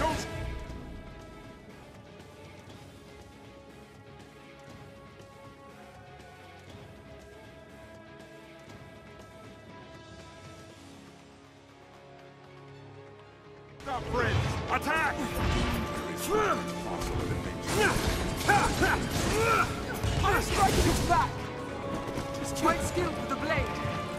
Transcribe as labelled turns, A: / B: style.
A: Don't... Stop, friends! Attack!
B: My striker is back! Just quite skilled with the blade.